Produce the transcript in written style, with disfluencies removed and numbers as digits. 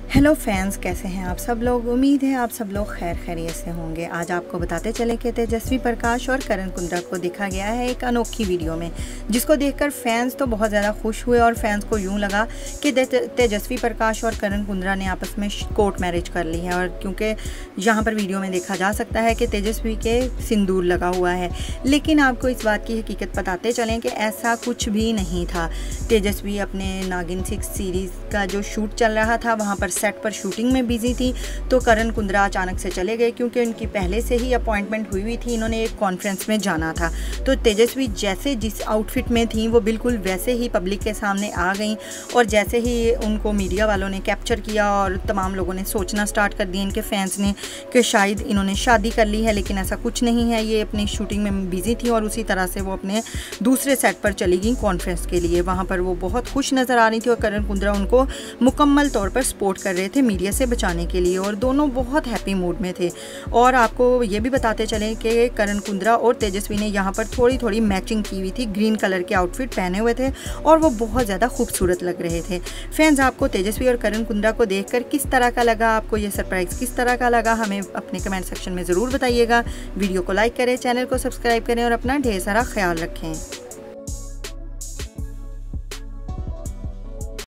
Hello fans, कैसे हैं आप सब लोग। उम्मीद है आप सब लोग खैर खैरियत से होंगे। आज आपको बताते चले कि तेजस्वी प्रकाश और करण कुंद्रा को दिखा गया है एक अनोखी वीडियो में, जिसको देखकर फैंस तो बहुत ज़्यादा खुश हुए और फैंस को यूं लगा कि तेजस्वी प्रकाश और करण कुंद्रा ने आपस में कोर्ट मैरिज कर ली है। और क्योंकि यहाँ पर वीडियो में देखा जा सकता है कि तेजस्वी के सिंदूर लगा हुआ है, लेकिन आपको इस बात की हकीकत बताते चलें कि ऐसा कुछ भी नहीं था। तेजस्वी अपने नागिन 6 सीरीज़ का जो शूट चल रहा था वहाँ पर सेट पर शूटिंग में बिजी थी, तो करण कुंद्रा अचानक से चले गए क्योंकि उनकी पहले से ही अपॉइंटमेंट हुई थी। इन्होंने एक कॉन्फ्रेंस में जाना था, तो तेजस्वी जैसे जिस आउटफिट में थी वो बिल्कुल वैसे ही पब्लिक के सामने आ गई। और जैसे ही उनको मीडिया वालों ने कैप्चर किया और तमाम लोगों ने सोचना स्टार्ट कर दिया, इनके फैंस ने, कि शायद इन्होंने शादी कर ली है, लेकिन ऐसा कुछ नहीं है। ये अपनी शूटिंग में बिजी थी और उसी तरह से वो अपने दूसरे सेट पर चली गई कॉन्फ्रेंस के लिए। वहाँ पर वो बहुत खुश नज़र आ रही थी और करण कुंद्रा उनको मुकम्मल तौर पर सपोर्ट कर रहे थे मीडिया से बचाने के लिए, और दोनों बहुत हैप्पी मूड में थे। और आपको ये भी बताते चलें कि करण कुंद्रा और तेजस्वी ने यहाँ पर थोड़ी थोड़ी मैचिंग की हुई थी, ग्रीन कलर के आउटफिट पहने हुए थे और वो बहुत ज़्यादा खूबसूरत लग रहे थे। फैंस, आपको तेजस्वी और करण कुंद्रा को देखकर किस तरह का लगा, आपको ये सरप्राइज़ किस तरह का लगा, हमें अपने कमेंट सेक्शन में ज़रूर बताइएगा। वीडियो को लाइक करें, चैनल को सब्सक्राइब करें और अपना ढेर सारा ख्याल रखें।